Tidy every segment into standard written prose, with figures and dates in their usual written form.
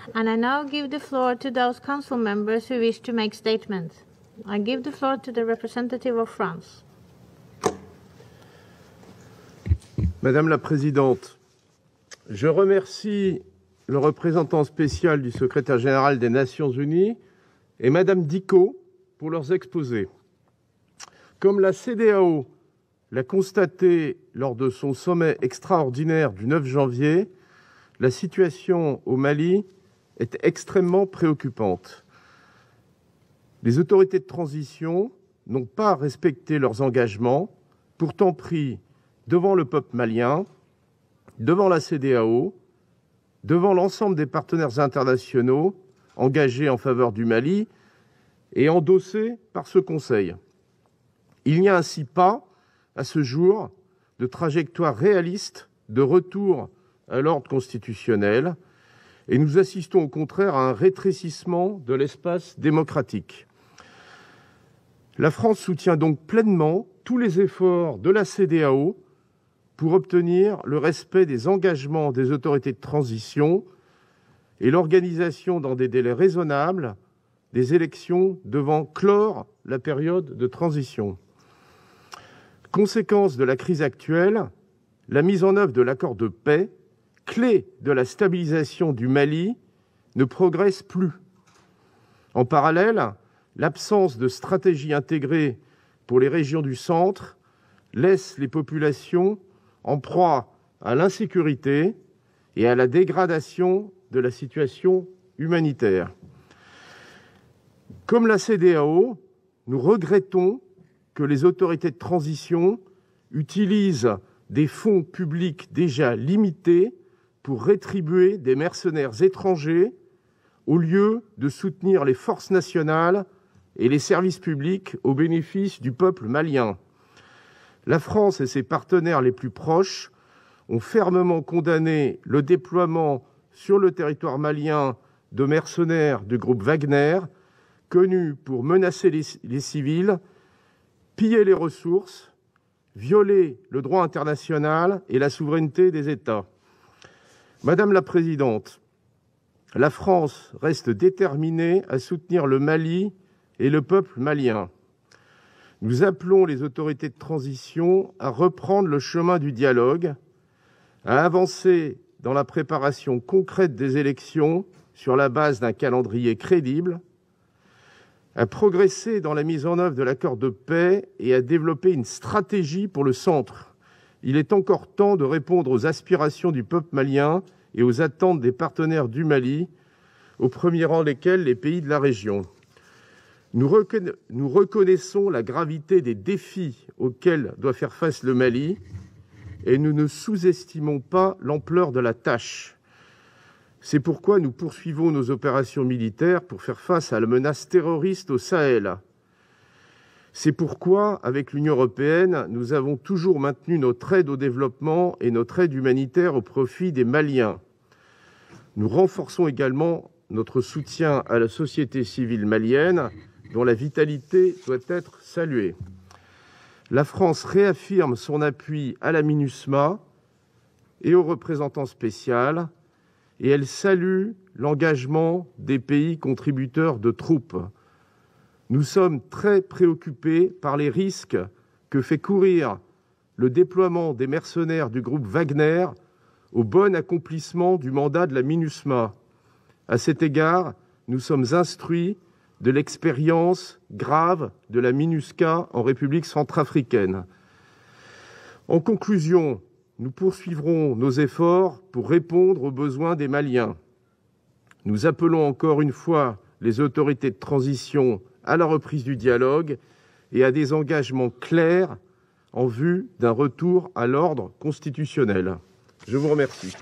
And I now give the floor to those council members who wish to make statements. I give the floor to the representative of France. Madame la Présidente, je remercie le représentant spécial du secrétaire général des Nations Unies et Madame Dicot pour leurs exposés. Comme la CEDEAO l'a constaté lors de son sommet extraordinaire du 9 janvier, la situation au Mali est extrêmement préoccupante. Les autorités de transition n'ont pas respecté leurs engagements, pourtant pris devant le peuple malien, devant la CEDEAO, devant l'ensemble des partenaires internationaux engagés en faveur du Mali et endossés par ce Conseil. Il n'y a ainsi pas, à ce jour, de trajectoire réaliste de retour à l'ordre constitutionnel et nous assistons au contraire à un rétrécissement de l'espace démocratique. La France soutient donc pleinement tous les efforts de la CEDEAO pour obtenir le respect des engagements des autorités de transition et l'organisation dans des délais raisonnables des élections devant clore la période de transition. Conséquence de la crise actuelle, la mise en œuvre de l'accord de paix, clé de la stabilisation du Mali, ne progresse plus. En parallèle, l'absence de stratégie intégrée pour les régions du centre laisse les populations en proie à l'insécurité et à la dégradation de la situation humanitaire. Comme la CEDEAO, nous regrettons que les autorités de transition utilisent des fonds publics déjà limités pour rétribuer des mercenaires étrangers au lieu de soutenir les forces nationales et les services publics au bénéfice du peuple malien. La France et ses partenaires les plus proches ont fermement condamné le déploiement sur le territoire malien de mercenaires du groupe Wagner, connus pour menacer les civils, piller les ressources, violer le droit international et la souveraineté des États. Madame la Présidente, la France reste déterminée à soutenir le Mali et le peuple malien. Nous appelons les autorités de transition à reprendre le chemin du dialogue, à avancer dans la préparation concrète des élections sur la base d'un calendrier crédible, à progresser dans la mise en œuvre de l'accord de paix et à développer une stratégie pour le centre. Il est encore temps de répondre aux aspirations du peuple malien et aux attentes des partenaires du Mali, au premier rang desquels les pays de la région. Nous reconnaissons la gravité des défis auxquels doit faire face le Mali et nous ne sous-estimons pas l'ampleur de la tâche. C'est pourquoi nous poursuivons nos opérations militaires pour faire face à la menace terroriste au Sahel. C'est pourquoi, avec l'Union européenne, nous avons toujours maintenu notre aide au développement et notre aide humanitaire au profit des Maliens. Nous renforçons également notre soutien à la société civile malienne, dont la vitalité doit être saluée. La France réaffirme son appui à la MINUSMA et au représentant spécial, et elle salue l'engagement des pays contributeurs de troupes. Nous sommes très préoccupés par les risques que fait courir le déploiement des mercenaires du groupe Wagner au bon accomplissement du mandat de la MINUSMA. À cet égard, nous sommes instruits de l'expérience grave de la MINUSCA en République centrafricaine. En conclusion, nous poursuivrons nos efforts pour répondre aux besoins des Maliens. Nous appelons encore une fois les autorités de transition à la reprise du dialogue et à des engagements clairs en vue d'un retour à l'ordre constitutionnel. Je vous remercie.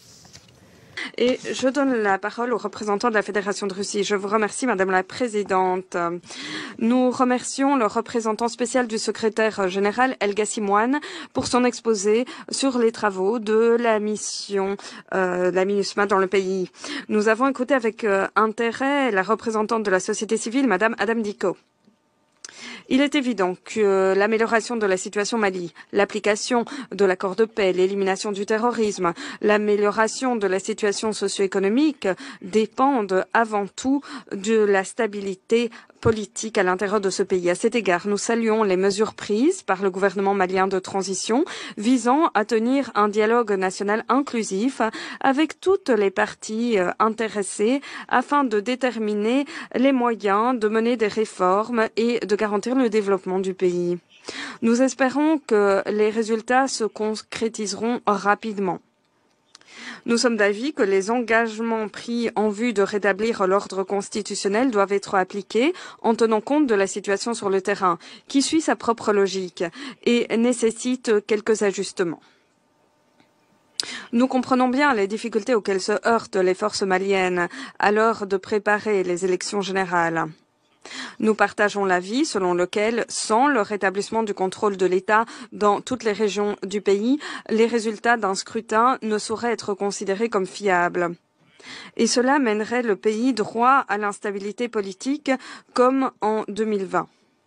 Et je donne la parole au représentant de la Fédération de Russie. Je vous remercie, Madame la Présidente. Nous remercions le représentant spécial du secrétaire général, Helga Simoine, pour son exposé sur les travaux de la mission la MINUSMA dans le pays. Nous avons écouté avec intérêt la représentante de la société civile, Madame Adam Dicot. Il est évident que l'amélioration de la situation au Mali, l'application de l'accord de paix, l'élimination du terrorisme, l'amélioration de la situation socio-économique dépendent avant tout de la stabilité politique à l'intérieur de ce pays. À cet égard, nous saluons les mesures prises par le gouvernement malien de transition visant à tenir un dialogue national inclusif avec toutes les parties intéressées afin de déterminer les moyens de mener des réformes et de garantir le développement du pays. Nous espérons que les résultats se concrétiseront rapidement. Nous sommes d'avis que les engagements pris en vue de rétablir l'ordre constitutionnel doivent être appliqués en tenant compte de la situation sur le terrain, qui suit sa propre logique et nécessite quelques ajustements. Nous comprenons bien les difficultés auxquelles se heurtent les forces maliennes à l'heure de préparer les élections générales. Nous partageons l'avis selon lequel, sans le rétablissement du contrôle de l'État dans toutes les régions du pays, les résultats d'un scrutin ne sauraient être considérés comme fiables. Et cela mènerait le pays droit à l'instabilité politique comme en 2020.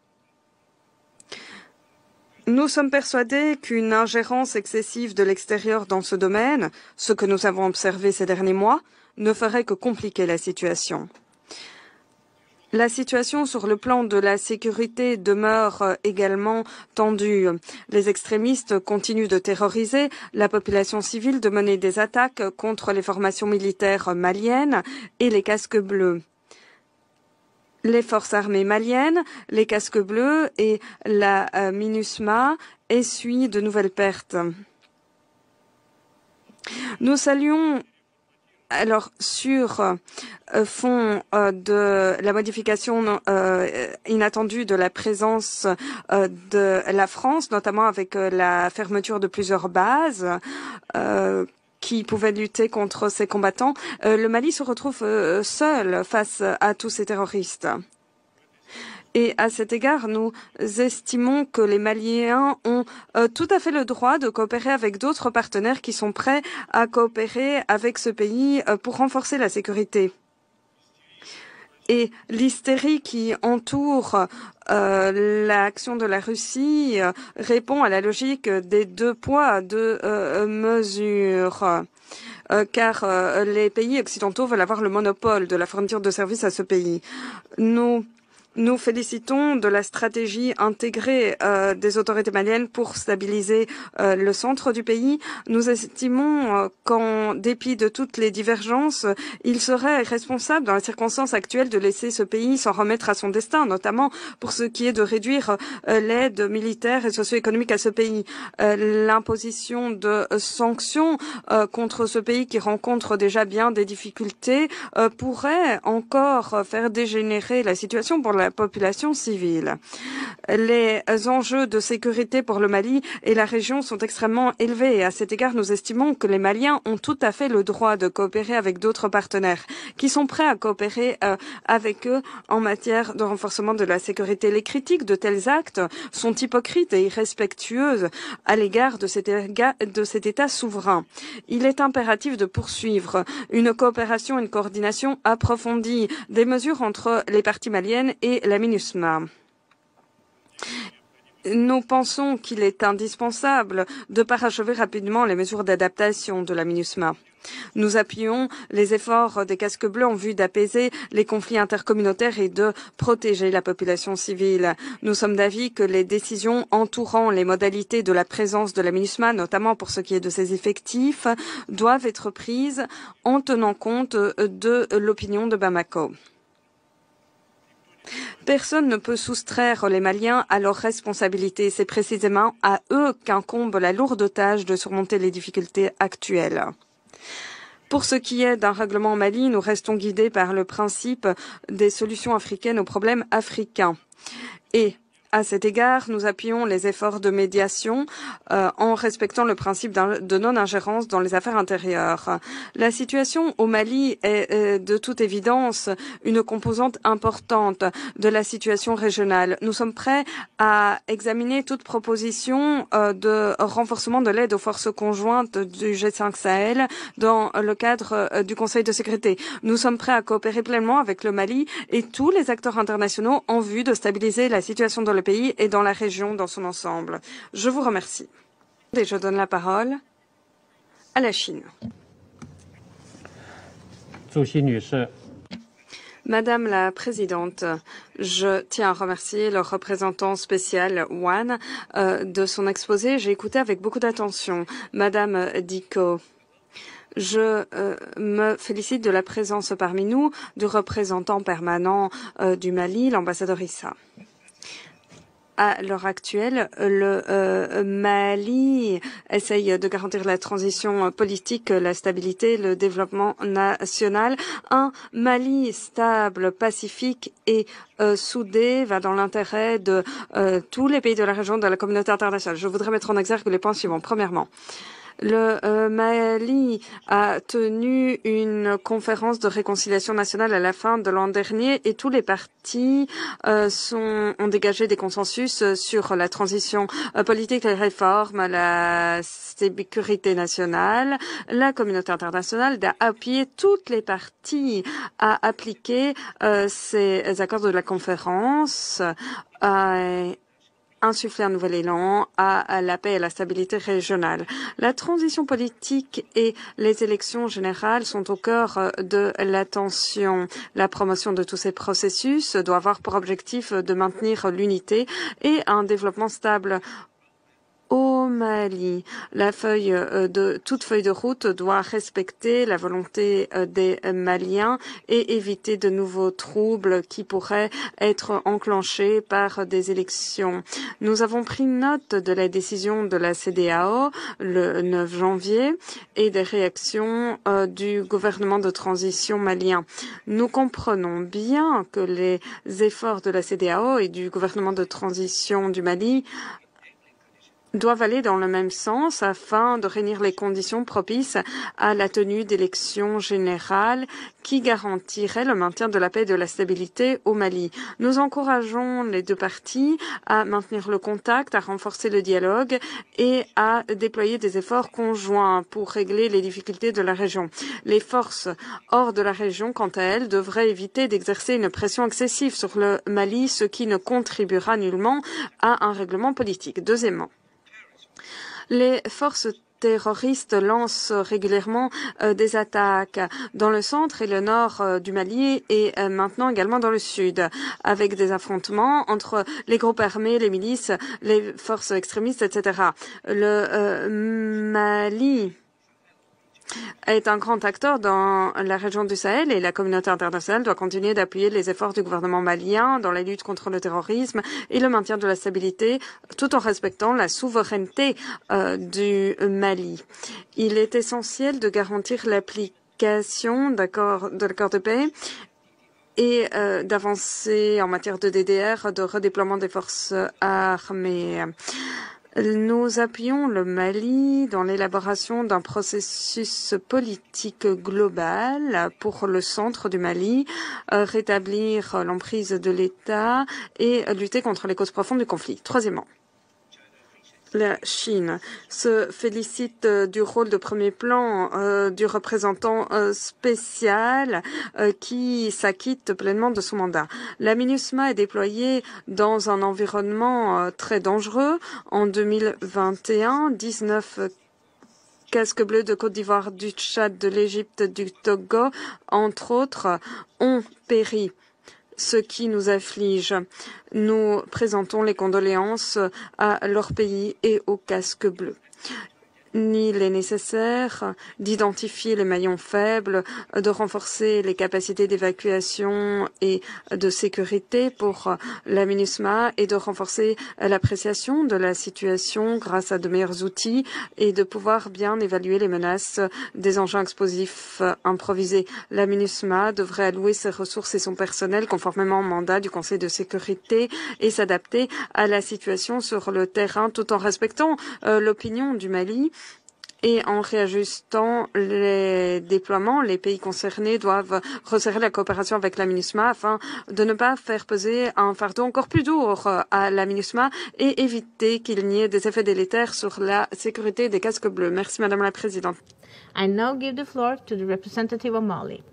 Nous sommes persuadés qu'une ingérence excessive de l'extérieur dans ce domaine, ce que nous avons observé ces derniers mois, ne ferait que compliquer la situation. La situation sur le plan de la sécurité demeure également tendue. Les extrémistes continuent de terroriser la population civile, de mener des attaques contre les formations militaires maliennes et les casques bleus. Les forces armées maliennes, les casques bleus et la MINUSMA essuient de nouvelles pertes. Nous saluons alors, sur fond de la modification inattendue de la présence de la France, notamment avec la fermeture de plusieurs bases qui pouvaient lutter contre ces combattants, le Mali se retrouve seul face à tous ces terroristes. Et à cet égard, nous estimons que les Maliens ont tout à fait le droit de coopérer avec d'autres partenaires qui sont prêts à coopérer avec ce pays pour renforcer la sécurité. Et l'hystérie qui entoure l'action de la Russie répond à la logique des deux poids, deux mesures. Car les pays occidentaux veulent avoir le monopole de la fourniture de services à ce pays. Nous félicitons de la stratégie intégrée des autorités maliennes pour stabiliser le centre du pays. Nous estimons qu'en dépit de toutes les divergences, il serait irresponsable dans les circonstances actuelles de laisser ce pays s'en remettre à son destin, notamment pour ce qui est de réduire l'aide militaire et socio-économique à ce pays. L'imposition de sanctions contre ce pays qui rencontre déjà bien des difficultés pourrait encore faire dégénérer la situation pour la population civile. Les enjeux de sécurité pour le Mali et la région sont extrêmement élevés et à cet égard, nous estimons que les Maliens ont tout à fait le droit de coopérer avec d'autres partenaires qui sont prêts à coopérer avec eux en matière de renforcement de la sécurité. Les critiques de tels actes sont hypocrites et irrespectueuses à l'égard de cet État souverain. Il est impératif de poursuivre une coopération et une coordination approfondie des mesures entre les parties maliennes et la MINUSMA. Nous pensons qu'il est indispensable de parachever rapidement les mesures d'adaptation de la MINUSMA. Nous appuyons les efforts des casques bleus en vue d'apaiser les conflits intercommunautaires et de protéger la population civile. Nous sommes d'avis que les décisions entourant les modalités de la présence de la MINUSMA, notamment pour ce qui est de ses effectifs, doivent être prises en tenant compte de l'opinion de Bamako. Personne ne peut soustraire les Maliens à leurs responsabilités. C'est précisément à eux qu'incombe la lourde tâche de surmonter les difficultés actuelles. Pour ce qui est d'un règlement au Mali, nous restons guidés par le principe des solutions africaines aux problèmes africains. Et à cet égard, nous appuyons les efforts de médiation en respectant le principe de non-ingérence dans les affaires intérieures. La situation au Mali est de toute évidence une composante importante de la situation régionale. Nous sommes prêts à examiner toute proposition de renforcement de l'aide aux forces conjointes du G5 Sahel dans le cadre du Conseil de sécurité. Nous sommes prêts à coopérer pleinement avec le Mali et tous les acteurs internationaux en vue de stabiliser la situation dans le le pays et dans la région dans son ensemble. Je vous remercie. Et je donne la parole à la Chine. Madame la Présidente, je tiens à remercier le représentant spécial Wan de son exposé. J'ai écouté avec beaucoup d'attention. Madame Dicko, je me félicite de la présence parmi nous du représentant permanent du Mali, l'ambassadeur Issa. À l'heure actuelle, le Mali essaye de garantir la transition politique, la stabilité, le développement national. Un Mali stable, pacifique et soudé va dans l'intérêt de tous les pays de la région, de la communauté internationale. Je voudrais mettre en exergue les points suivants. Premièrement, le Mali a tenu une conférence de réconciliation nationale à la fin de l'an dernier et tous les partis ont dégagé des consensus sur la transition politique, les réformes, la sécurité nationale. La communauté internationale a appuyé toutes les parties à appliquer ces accords de la conférence. Insuffler un nouvel élan à la paix et à la stabilité régionale. La transition politique et les élections générales sont au cœur de l'attention. La promotion de tous ces processus doit avoir pour objectif de maintenir l'unité et un développement stable au Mali. Toute feuille de route doit respecter la volonté des Maliens et éviter de nouveaux troubles qui pourraient être enclenchés par des élections. Nous avons pris note de la décision de la CEDEAO le 9 janvier et des réactions du gouvernement de transition malien. Nous comprenons bien que les efforts de la CEDEAO et du gouvernement de transition du Mali doivent aller dans le même sens afin de réunir les conditions propices à la tenue d'élections générales qui garantiraient le maintien de la paix et de la stabilité au Mali. Nous encourageons les deux parties à maintenir le contact, à renforcer le dialogue et à déployer des efforts conjoints pour régler les difficultés de la région. Les forces hors de la région, quant à elles, devraient éviter d'exercer une pression excessive sur le Mali, ce qui ne contribuera nullement à un règlement politique. Deuxièmement, les forces terroristes lancent régulièrement des attaques dans le centre et le nord du Mali et maintenant également dans le sud, avec des affrontements entre les groupes armés, les milices, les forces extrémistes, etc. Le Mali est un grand acteur dans la région du Sahel et la communauté internationale doit continuer d'appuyer les efforts du gouvernement malien dans la lutte contre le terrorisme et le maintien de la stabilité tout en respectant la souveraineté du Mali. Il est essentiel de garantir l'application de l'accord de paix et d'avancer en matière de DDR, de redéploiement des forces armées. Nous appuyons le Mali dans l'élaboration d'un processus politique global pour le centre du Mali, rétablir l'emprise de l'État et lutter contre les causes profondes du conflit. Troisièmement, la Chine se félicite du rôle de premier plan du représentant spécial qui s'acquitte pleinement de son mandat. La MINUSMA est déployée dans un environnement très dangereux. En 2021, 19 casques bleus de Côte d'Ivoire, du Tchad, de l'Égypte, du Togo, entre autres, ont péri, ce qui nous afflige. Nous présentons les condoléances à leur pays et aux casques bleus. Il est nécessaire d'identifier les maillons faibles, de renforcer les capacités d'évacuation et de sécurité pour la MINUSMA et de renforcer l'appréciation de la situation grâce à de meilleurs outils et de pouvoir bien évaluer les menaces des engins explosifs improvisés. La MINUSMA devrait allouer ses ressources et son personnel conformément au mandat du Conseil de sécurité et s'adapter à la situation sur le terrain tout en respectant l'opinion du Mali. Et en réajustant les déploiements, les pays concernés doivent resserrer la coopération avec la MINUSMA afin de ne pas faire peser un fardeau encore plus lourd à la MINUSMA et éviter qu'il n'y ait des effets délétères sur la sécurité des casques bleus. Merci Madame la Présidente. I now give the floor to the representative of Mali.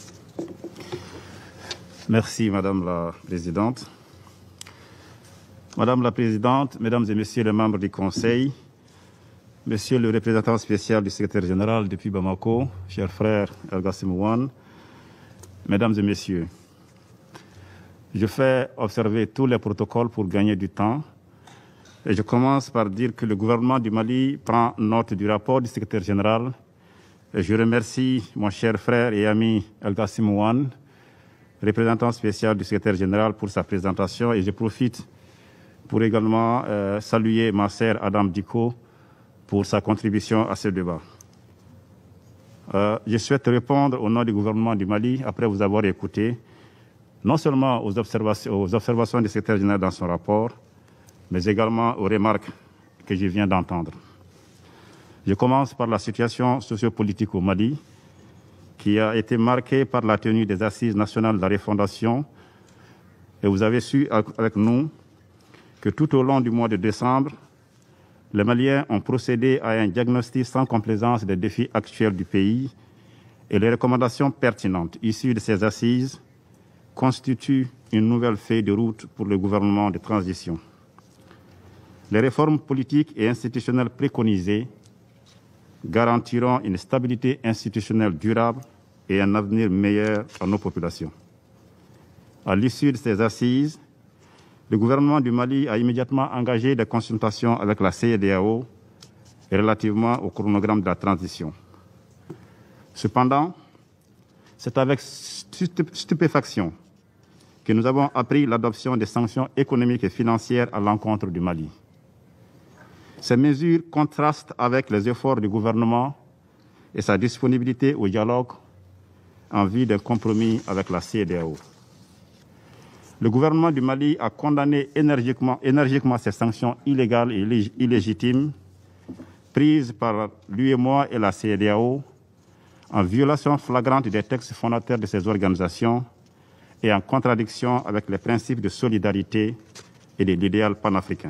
Merci Madame la Présidente. Madame la Présidente, Mesdames et Messieurs les membres du Conseil, Monsieur le représentant spécial du secrétaire général depuis Bamako, cher frère El Gassim Ouane, Mesdames et Messieurs, je fais observer tous les protocoles pour gagner du temps et je commence par dire que le gouvernement du Mali prend note du rapport du secrétaire général et je remercie mon cher frère et ami El Gassim Ouane, représentant spécial du secrétaire général pour sa présentation et je profite pour également saluer ma sœur Adam Diko pour sa contribution à ce débat. Je souhaite répondre au nom du gouvernement du Mali, après vous avoir écouté, non seulement aux observations du secrétaire général dans son rapport, mais également aux remarques que je viens d'entendre. Je commence par la situation sociopolitique au Mali, qui a été marquée par la tenue des Assises nationales de la refondation. Et vous avez su avec nous que tout au long du mois de décembre, les Maliens ont procédé à un diagnostic sans complaisance des défis actuels du pays et les recommandations pertinentes issues de ces assises constituent une nouvelle feuille de route pour le gouvernement de transition. Les réformes politiques et institutionnelles préconisées garantiront une stabilité institutionnelle durable et un avenir meilleur à nos populations. À l'issue de ces assises, le gouvernement du Mali a immédiatement engagé des consultations avec la CEDEAO relativement au chronogramme de la transition. Cependant, c'est avec stupéfaction que nous avons appris l'adoption des sanctions économiques et financières à l'encontre du Mali. Ces mesures contrastent avec les efforts du gouvernement et sa disponibilité au dialogue en vue d'un compromis avec la CEDEAO. Le gouvernement du Mali a condamné énergiquement ces sanctions illégales et illégitimes prises par l'UEMOA et la CEDEAO en violation flagrante des textes fondateurs de ces organisations et en contradiction avec les principes de solidarité et de l'idéal panafricain.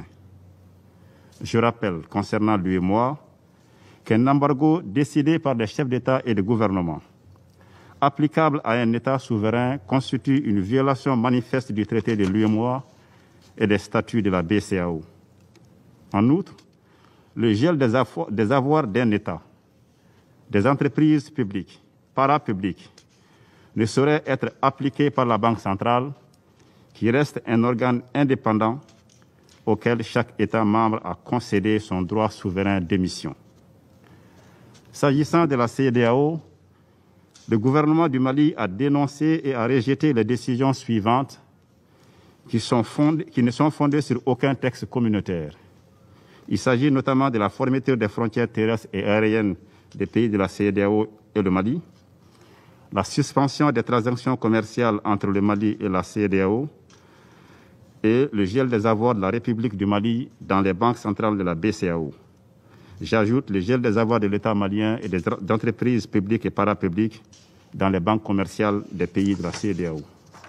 Je rappelle, concernant l'UEMOA, qu'un embargo décidé par les chefs d'État et de gouvernement applicable à un État souverain constitue une violation manifeste du traité de l'UEMOA et des statuts de la BCEAO. En outre, le gel des avoirs d'un État, des entreprises publiques, parapubliques, ne saurait être appliqué par la Banque centrale, qui reste un organe indépendant auquel chaque État membre a concédé son droit souverain d'émission. S'agissant de la CEDEAO, le gouvernement du Mali a dénoncé et a rejeté les décisions suivantes qui ne sont fondées sur aucun texte communautaire. Il s'agit notamment de la fermeture des frontières terrestres et aériennes des pays de la CEDEAO et le Mali, la suspension des transactions commerciales entre le Mali et la CEDEAO et le gel des avoirs de la République du Mali dans les banques centrales de la BCEAO. J'ajoute le gel des avoirs de l'État malien et des entreprises publiques et parapubliques dans les banques commerciales des pays de la CEDEAO.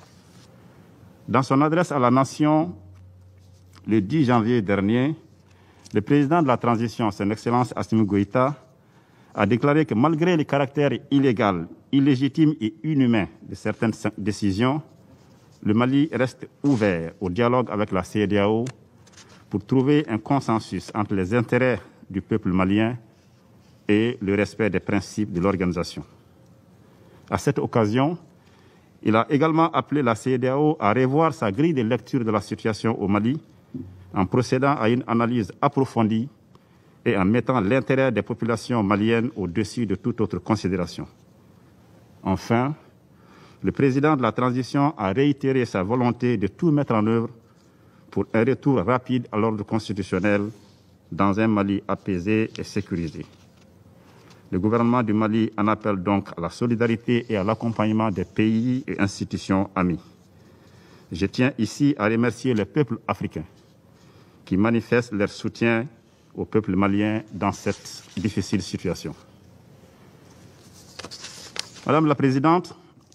Dans son adresse à la nation, le 10 janvier dernier, le président de la transition, son Excellence Assimi Goïta, a déclaré que malgré le caractère illégal, illégitime et inhumain de certaines décisions, le Mali reste ouvert au dialogue avec la CEDEAO pour trouver un consensus entre les intérêts du peuple malien et le respect des principes de l'organisation. À cette occasion, il a également appelé la CEDEAO à revoir sa grille de lecture de la situation au Mali en procédant à une analyse approfondie et en mettant l'intérêt des populations maliennes au-dessus de toute autre considération. Enfin, le président de la transition a réitéré sa volonté de tout mettre en œuvre pour un retour rapide à l'ordre constitutionnel dans un Mali apaisé et sécurisé. Le gouvernement du Mali en appelle donc à la solidarité et à l'accompagnement des pays et institutions amis. Je tiens ici à remercier les peuples africains qui manifestent leur soutien au peuple malien dans cette difficile situation. Madame la Présidente,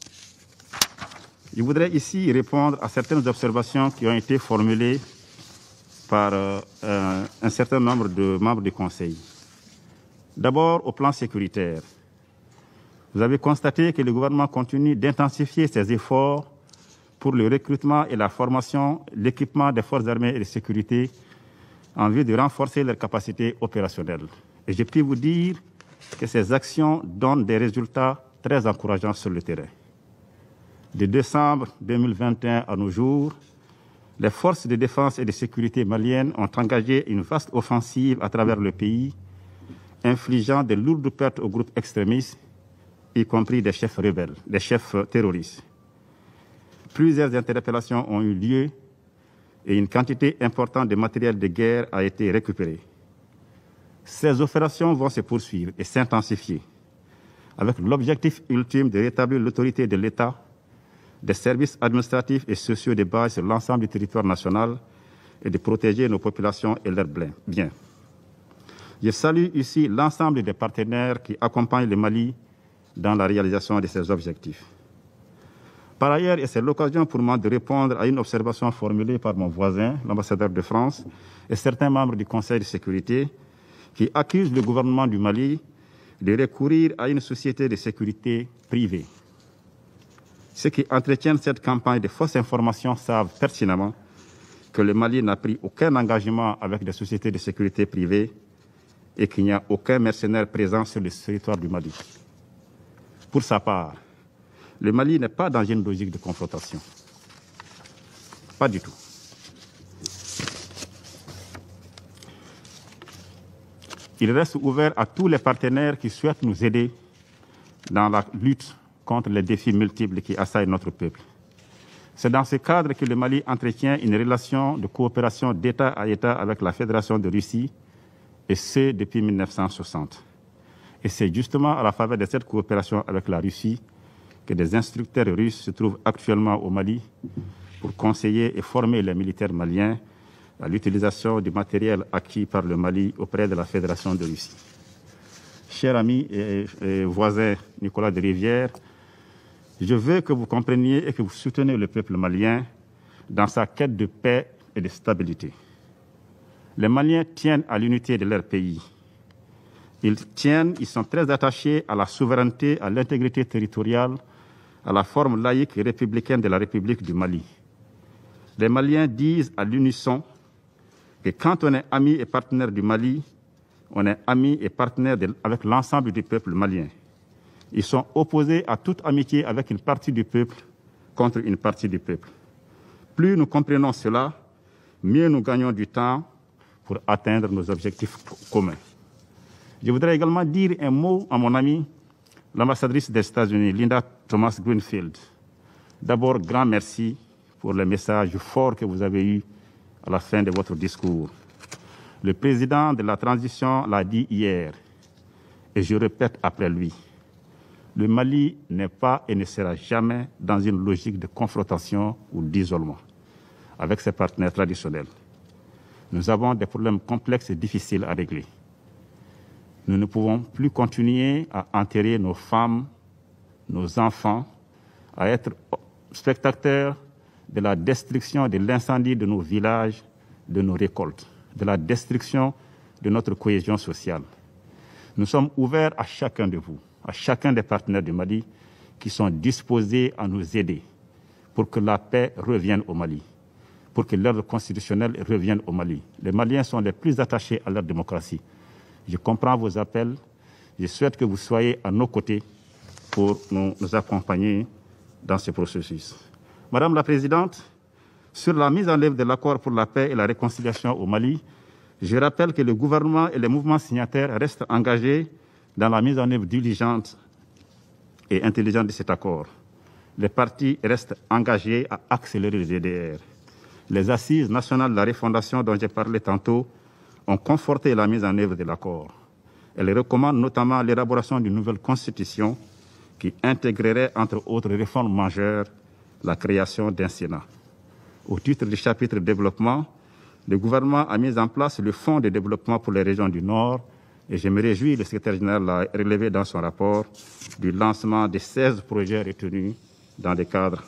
je voudrais ici répondre à certaines observations qui ont été formulées par un certain nombre de membres du Conseil. D'abord, au plan sécuritaire, vous avez constaté que le gouvernement continue d'intensifier ses efforts pour le recrutement et la formation, l'équipement des forces armées et de sécurité en vue de renforcer leurs capacités opérationnelles. Et je puis vous dire que ces actions donnent des résultats très encourageants sur le terrain. De décembre 2021 à nos jours, les forces de défense et de sécurité maliennes ont engagé une vaste offensive à travers le pays, infligeant de lourdes pertes aux groupes extrémistes, y compris des chefs rebelles, des chefs terroristes. Plusieurs interpellations ont eu lieu et une quantité importante de matériel de guerre a été récupérée. Ces opérations vont se poursuivre et s'intensifier, avec l'objectif ultime de rétablir l'autorité de l'État, des services administratifs et sociaux de base sur l'ensemble du territoire national et de protéger nos populations et leurs biens. Je salue ici l'ensemble des partenaires qui accompagnent le Mali dans la réalisation de ces objectifs. Par ailleurs, et c'est l'occasion pour moi de répondre à une observation formulée par mon voisin, l'ambassadeur de France, et certains membres du Conseil de sécurité, qui accusent le gouvernement du Mali de recourir à une société de sécurité privée. Ceux qui entretiennent cette campagne de fausses informations savent pertinemment que le Mali n'a pris aucun engagement avec des sociétés de sécurité privées et qu'il n'y a aucun mercenaire présent sur le territoire du Mali. Pour sa part, le Mali n'est pas dans une logique de confrontation. Pas du tout. Il reste ouvert à tous les partenaires qui souhaitent nous aider dans la lutte contre les défis multiples qui assaillent notre peuple. C'est dans ce cadre que le Mali entretient une relation de coopération d'État à État avec la Fédération de Russie, et ce depuis 1960. Et c'est justement à la faveur de cette coopération avec la Russie que des instructeurs russes se trouvent actuellement au Mali pour conseiller et former les militaires maliens à l'utilisation du matériel acquis par le Mali auprès de la Fédération de Russie. Cher ami et voisin Nicolas de Rivière, je veux que vous compreniez et que vous souteniez le peuple malien dans sa quête de paix et de stabilité. Les Maliens tiennent à l'unité de leur pays. Ils sont très attachés à la souveraineté, à l'intégrité territoriale, à la forme laïque et républicaine de la République du Mali. Les Maliens disent à l'unisson que quand on est ami et partenaire du Mali, on est ami et partenaire avec l'ensemble du peuple malien. Ils sont opposés à toute amitié avec une partie du peuple contre une partie du peuple. Plus nous comprenons cela, mieux nous gagnons du temps pour atteindre nos objectifs communs. Je voudrais également dire un mot à mon amie, l'ambassadrice des États-Unis, Linda Thomas-Greenfield. D'abord, grand merci pour le message fort que vous avez eu à la fin de votre discours. Le président de la transition l'a dit hier, et je répète après lui. Le Mali n'est pas et ne sera jamais dans une logique de confrontation ou d'isolement avec ses partenaires traditionnels. Nous avons des problèmes complexes et difficiles à régler. Nous ne pouvons plus continuer à enterrer nos femmes, nos enfants, à être spectateurs de la destruction, de l'incendie de nos villages, de nos récoltes, de la destruction de notre cohésion sociale. Nous sommes ouverts à chacun de vous, à chacun des partenaires du Mali qui sont disposés à nous aider pour que la paix revienne au Mali, pour que l'ordre constitutionnel revienne au Mali. Les Maliens sont les plus attachés à leur démocratie. Je comprends vos appels. Je souhaite que vous soyez à nos côtés pour nous accompagner dans ce processus. Madame la Présidente, sur la mise en œuvre de l'accord pour la paix et la réconciliation au Mali, je rappelle que le gouvernement et les mouvements signataires restent engagés dans la mise en œuvre diligente et intelligente de cet accord. Les partis restent engagés à accélérer le DDR. Les assises nationales de la refondation dont j'ai parlé tantôt ont conforté la mise en œuvre de l'accord. Elles recommandent notamment l'élaboration d'une nouvelle constitution qui intégrerait, entre autres réformes majeures, la création d'un Sénat. Au titre du chapitre développement, le gouvernement a mis en place le Fonds de développement pour les régions du Nord et je me réjouis, le secrétaire général l'a relevé dans son rapport, du lancement de 16 projets retenus dans le cadre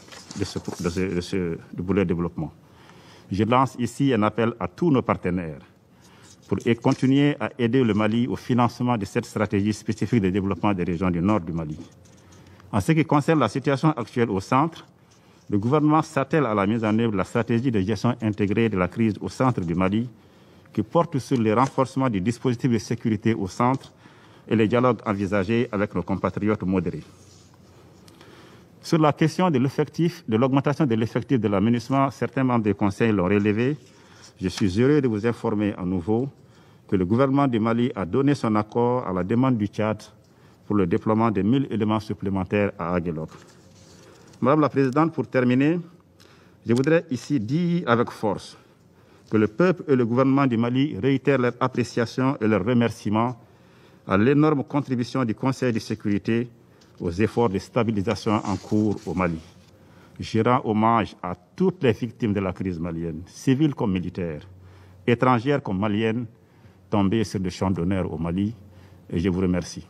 du volet développement. Je lance ici un appel à tous nos partenaires pour continuer à aider le Mali au financement de cette stratégie spécifique de développement des régions du nord du Mali. En ce qui concerne la situation actuelle au centre, le gouvernement s'attelle à la mise en œuvre de la stratégie de gestion intégrée de la crise au centre du Mali, qui porte sur le renforcement du dispositif de sécurité au centre et les dialogues envisagés avec nos compatriotes modérés. Sur la question de l'augmentation de l'effectif de l'aménagement, certains membres du Conseil l'ont relevé. Je suis heureux de vous informer à nouveau que le gouvernement du Mali a donné son accord à la demande du Tchad pour le déploiement de 1000 éléments supplémentaires à Aguelok. Madame la Présidente, pour terminer, je voudrais ici dire avec force que le peuple et le gouvernement du Mali réitèrent leur appréciation et leur remerciement à l'énorme contribution du Conseil de sécurité aux efforts de stabilisation en cours au Mali. Je rends hommage à toutes les victimes de la crise malienne, civiles comme militaires, étrangères comme maliennes, tombées sur le champ d'honneur au Mali, et je vous remercie.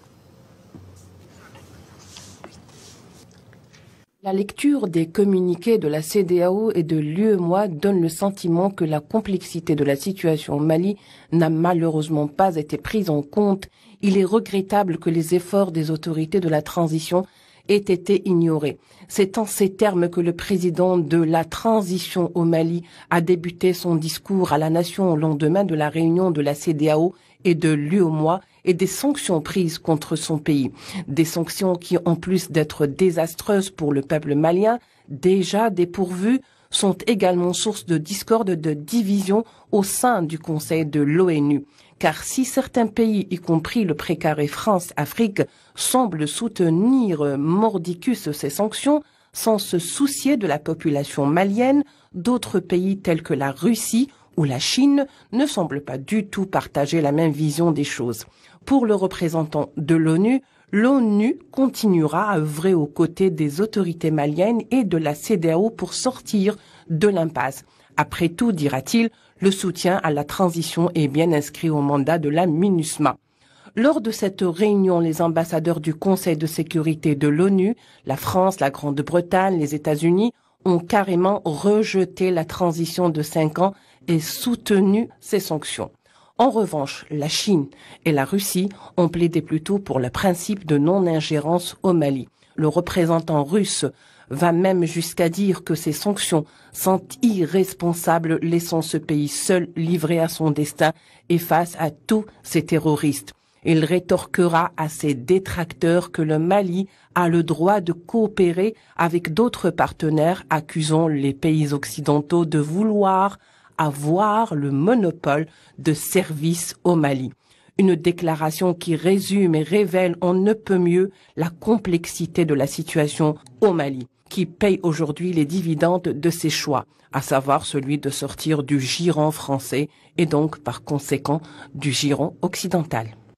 La lecture des communiqués de la CEDEAO et de l'UEMOA donne le sentiment que la complexité de la situation au Mali n'a malheureusement pas été prise en compte. Il est regrettable que les efforts des autorités de la transition aient été ignorés. C'est en ces termes que le président de la transition au Mali a débuté son discours à la nation au lendemain de la réunion de la CEDEAO et de l'UEMOA et des sanctions prises contre son pays. Des sanctions qui, en plus d'être désastreuses pour le peuple malien, déjà dépourvues, sont également source de discorde, de division au sein du Conseil de l'ONU. Car si certains pays, y compris le précaré France-Afrique, semblent soutenir mordicus ces sanctions, sans se soucier de la population malienne, d'autres pays tels que la Russie ou la Chine ne semblent pas du tout partager la même vision des choses. Pour le représentant de l'ONU, l'ONU continuera à œuvrer aux côtés des autorités maliennes et de la CEDEAO pour sortir de l'impasse. Après tout, dira-t-il, le soutien à la transition est bien inscrit au mandat de la MINUSMA. Lors de cette réunion, les ambassadeurs du Conseil de sécurité de l'ONU, la France, la Grande-Bretagne, les États-Unis, ont carrément rejeté la transition de 5 ans et soutenu ces sanctions. En revanche, la Chine et la Russie ont plaidé plutôt pour le principe de non-ingérence au Mali. Le représentant russe va même jusqu'à dire que ces sanctions sont irresponsables, laissant ce pays seul livré à son destin et face à tous ces terroristes. Il rétorquera à ses détracteurs que le Mali a le droit de coopérer avec d'autres partenaires, accusant les pays occidentaux de vouloir avoir le monopole de services au Mali. Une déclaration qui résume et révèle on ne peut mieux la complexité de la situation au Mali, qui paye aujourd'hui les dividendes de ses choix, à savoir celui de sortir du giron français et donc par conséquent du giron occidental.